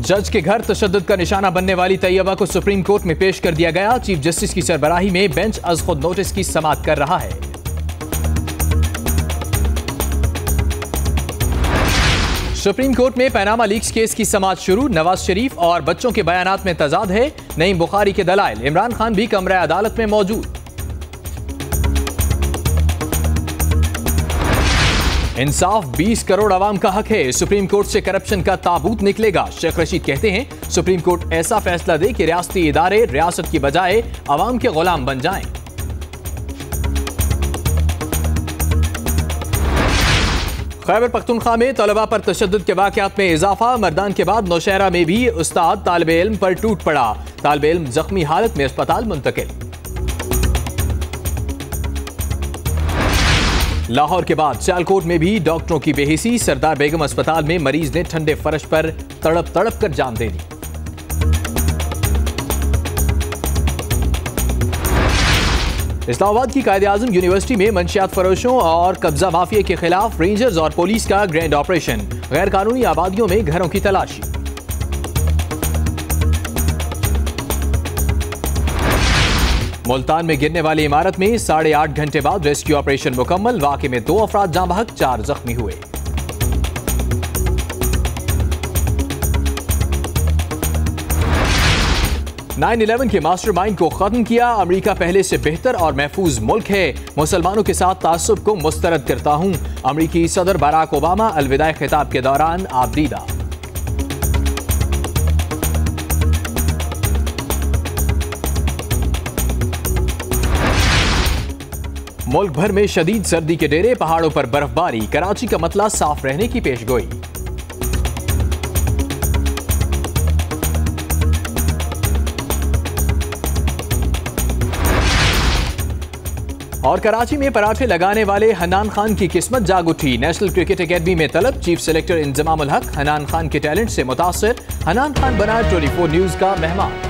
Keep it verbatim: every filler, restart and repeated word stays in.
जज के घर तशद्दुद का निशाना बनने वाली तैयबा को सुप्रीम कोर्ट में पेश कर दिया गया। चीफ जस्टिस की सरबराही में बेंच अज खुद नोटिस की समाअत कर रहा है। सुप्रीम कोर्ट में पैनामा लीक्स केस की समाअत शुरू। नवाज शरीफ और बच्चों के बयानात में तजाद है। नईम बुखारी के दलाइल। इमरान खान भी कमरे अदालत में मौजूद। इंसाफ बीस करोड़ अवाम का हक है। सुप्रीम कोर्ट से करप्शन का ताबूत निकलेगा। शेख रशीद कहते हैं सुप्रीम कोर्ट ऐसा फैसला दे कि रियासती इदारे रियासत की बजाय अवाम के गुलाम बन जाएं। खैबर पख्तूनख्वा में तलबा पर तशद्दुद के वाक़यात में इजाफा। मर्दान के बाद नौशहरा में भी उस्ताद तालिबे इल्म पर टूट पड़ा। तालिबे इल्म जख्मी हालत में अस्पताल मुंतकिल। लाहौर के बाद सियालकोट में भी डॉक्टरों की बेहिसी। सरदार बेगम अस्पताल में मरीज ने ठंडे फर्श पर तड़प तड़प कर जान दे दी। इस्लामाबाद की कायदे आजम यूनिवर्सिटी में मंशियात फरोशों और कब्जा माफिया के खिलाफ रेंजर्स और पुलिस का ग्रैंड ऑपरेशन। गैर कानूनी आबादियों में घरों की तलाशी। मुल्तान में गिरने वाली इमारत में साढ़े आठ घंटे बाद रेस्क्यू ऑपरेशन मुकम्मल। वाक़े में दो अफराद जाँ बहक, चार जख्मी हुए। नाइन इलेवन के मास्टरमाइंड को खत्म किया। अमेरिका पहले से बेहतर और महफूज मुल्क है। मुसलमानों के साथ तासुब को मुस्तरद करता हूं। अमेरिकी सदर बराक ओबामा अलविदाई खिताब के दौरान आबदीदा। मुल्क भर में शदीद सर्दी के डेरे। पहाड़ों पर बर्फबारी। कराची का मतला साफ रहने की पेशगोई। और कराची में पराठे लगाने वाले हनान खान की किस्मत जाग उठी। नेशनल क्रिकेट अकेडमी में तलब। चीफ सेलेक्टर इंजमामुल हक हनान खान के टैलेंट से मुतासिर। हनान खान बना चौबीस न्यूज का मेहमान।